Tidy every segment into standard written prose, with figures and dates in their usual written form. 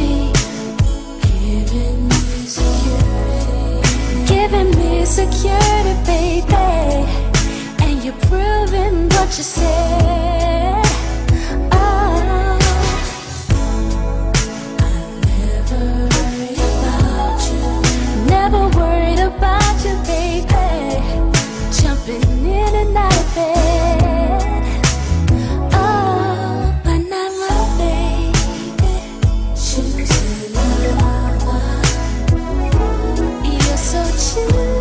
me, giving me security, baby. And you're proving what you said. Oh, I never worried about you, never worried about you, baby. Jumping in and out of bed. Oh, but not my baby. Choosing love. You're so choosy.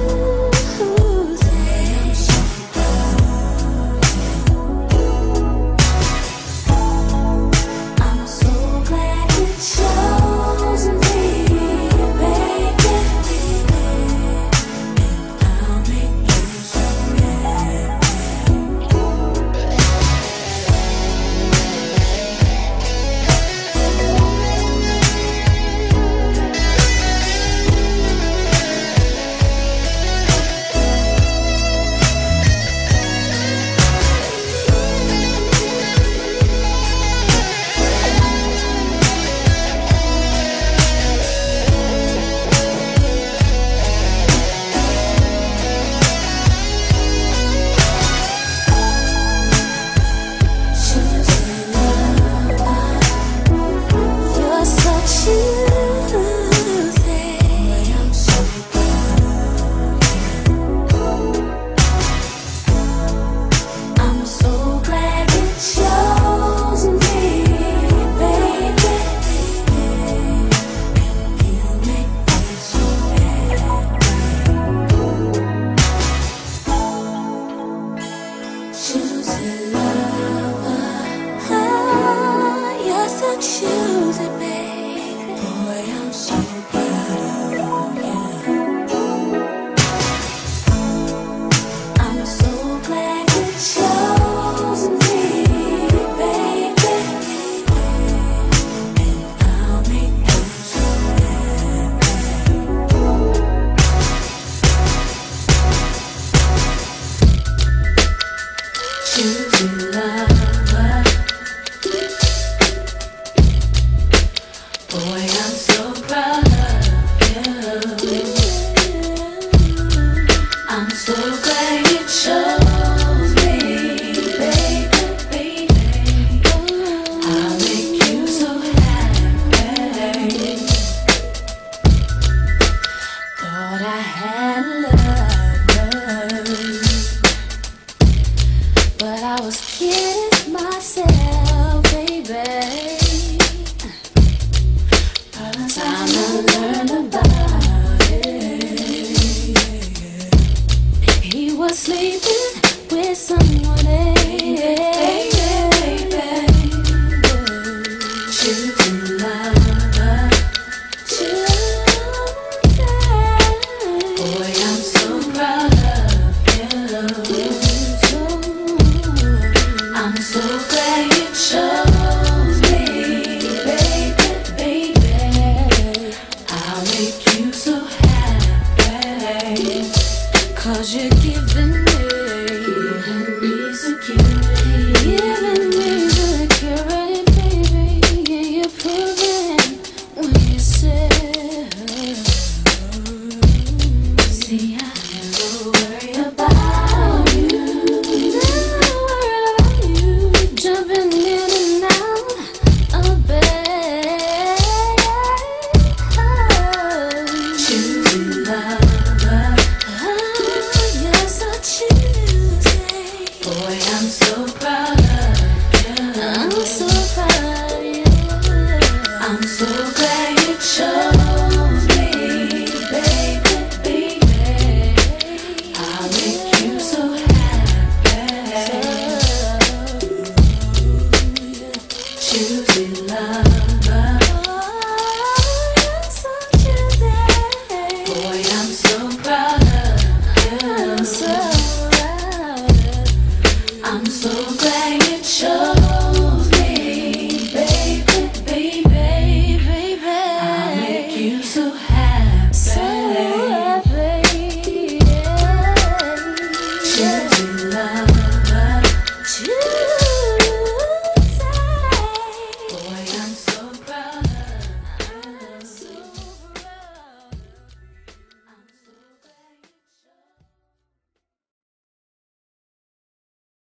I'm so glad you chose me, baby. And I'll make you so happy. Choosing love. You're so choosy. Boy, I'm so proud of you. I'm so glad you chose me, baby. And you make me so happy. Choosing love. Ah, you're so choosy, baby. Boy, I'm so proud of you. I'm so glad you chose me, baby. And I'll make you so happy. Choosing love. Boy, I'm so proud of you. I'm so glad you chose me, baby. I'll make you so happy. Thought I had love, but I was kidding myself, baby. Time to learn about it. He was sleeping with someone else. Choosing love. Choosing. Boy, I'm so proud of you. I'm so glad you chose me, baby. I'll make you so happy. 'Cause you're giving me security, giving me security, baby. Yeah, you're proving when you said, see, I never worry about you, never worry about you, jumping in and out of bed. Choosing love. You're so choosy. Boy, I'm so proud of you. I'm so proud of you. I'm so glad you chose